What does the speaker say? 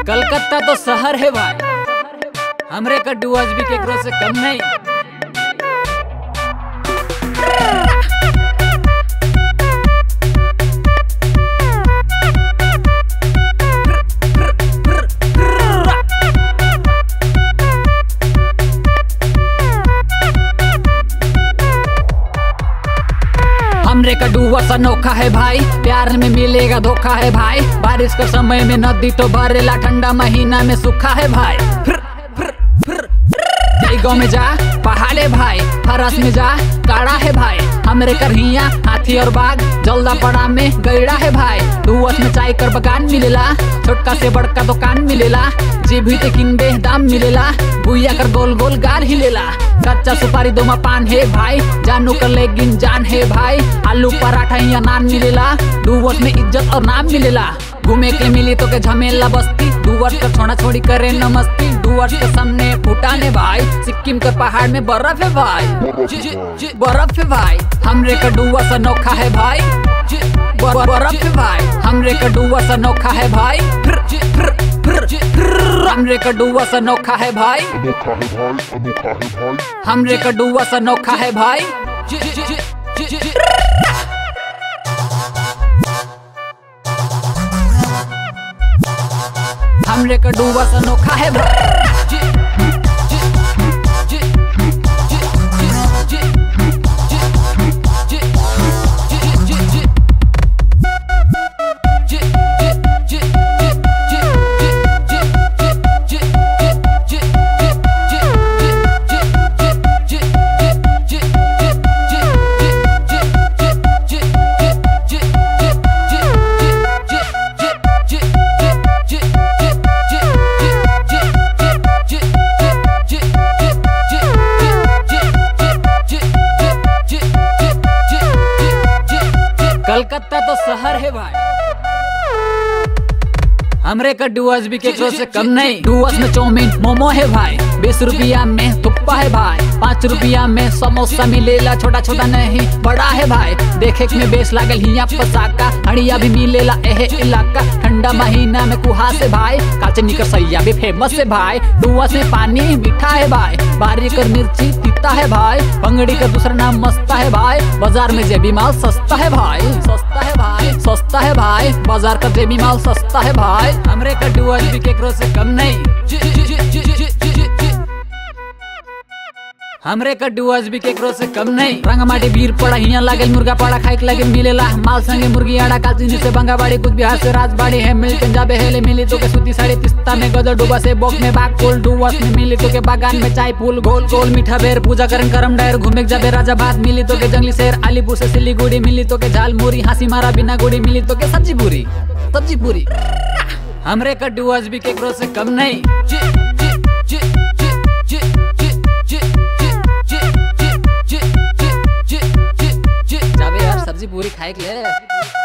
कलकत्ता तो शहर है भाई, हमरे का डुआज भी केकरो से कम नहीं। हमरे का डुआस अनोखा है भाई, प्यार में मिलेगा धोखा है भाई। बारिश के समय में नदी तो भरेला, ठंडा महीना में सूखा है भाई। गाँव में जा पहाड़े भाई, फरस में जा काड़ा है भाई। हमरे करहिया हाथी और बाघ, जल्दा पड़ा में गैड़ा है भाई। डुआस में चाय कर बगान मिलेला, छोटका से बड़का दुकान मिलेला। जे भी ते किनबे दाम मिलेला, भुइया कर गोल गोल गाल हिलेला। कच्चा सुपारी दोमा पान है भाई, जानू कर लेकिन जान है भाई। आलू पराठा या नान मिलेला, डुआस में इज्जत और नाम मिलेला। घूमे के मिली तो के झमेला बस्ती, डुआस का छोड़ा छोड़ी करे न मस्ती। डुआस के सामने भूटान है भाई, सिक्किम के पहाड़ में बर्फ है भाई, बर्फ है भाई। हमरे का डुआस अनोखा है भाई, बर्फ है भाई। हमरे का डुआस अनोखा है भाई, हमरे का डुआस अनोखा है भाई, हमरे का डुआस अनोखा है भाई। हमरे का डुआस अनोखा है भाई। कलकत्ता तो शहर है भाई, हमरे का डुआस भी केकरो से कम नहीं। डुआस में चाउमीन मोमो है भाई, 20 रुपया में थुप्पा है भाई। 5 रुपया में समोसा मिलेला, छोटा छोटा नहीं बड़ा है भाई। देखे में बेस लागल हिया पसाका, हड़िया भी मिलेला एहे इलाका। ठंडा महीना में कुहास है भाई, काचे निकर सैया भी फेमस है भाई। डुआस में पानी मीठा है भाई, बारी कर मिर्ची तीता है भाई। पंगड़ी का दूसरा नाम मस्ता है भाई, बाजार में जेबी माल सस्ता है भाई, सस्ता है भाई, सस्ता है भाई। बाजार का जेबी माल सस्ता है भाई, हमरे का डुआस भी केकरो से कम नहीं। हमरे का डुआस भी केकरो से कम नहीं। रंगमाटी भीड़ पड़ा हिया लागल, मुर्गा पड़ा खाए के लगे मिलेला। माल संगे मुर्गी आड़ा कालचिनी से बंगाबाड़ी, कुछ बिहार से राजबाड़ी है। मिल पंजाबे हेले मिली तो के सूती साड़ी, तिस्ता में गजर डुबा से बोक में बाग फूल। डुआस में मिली तो के बागान में चाय फूल, गोल गोल मीठा बेर। पूजा करन करम डायर, घूमे जाबे राजाबाद मिली तो के जंगली शेर। अलीपुर से सिलीगुड़ी मिली तो के झालमुरी, हासी मारा बिना गुड़ी मिली तो के सब्जी पूरी, सब्जी पूरी। हमरे का डुआस भी केकरो से कम नहीं। जाबे यार सब्जी पूरी खाए के लिए।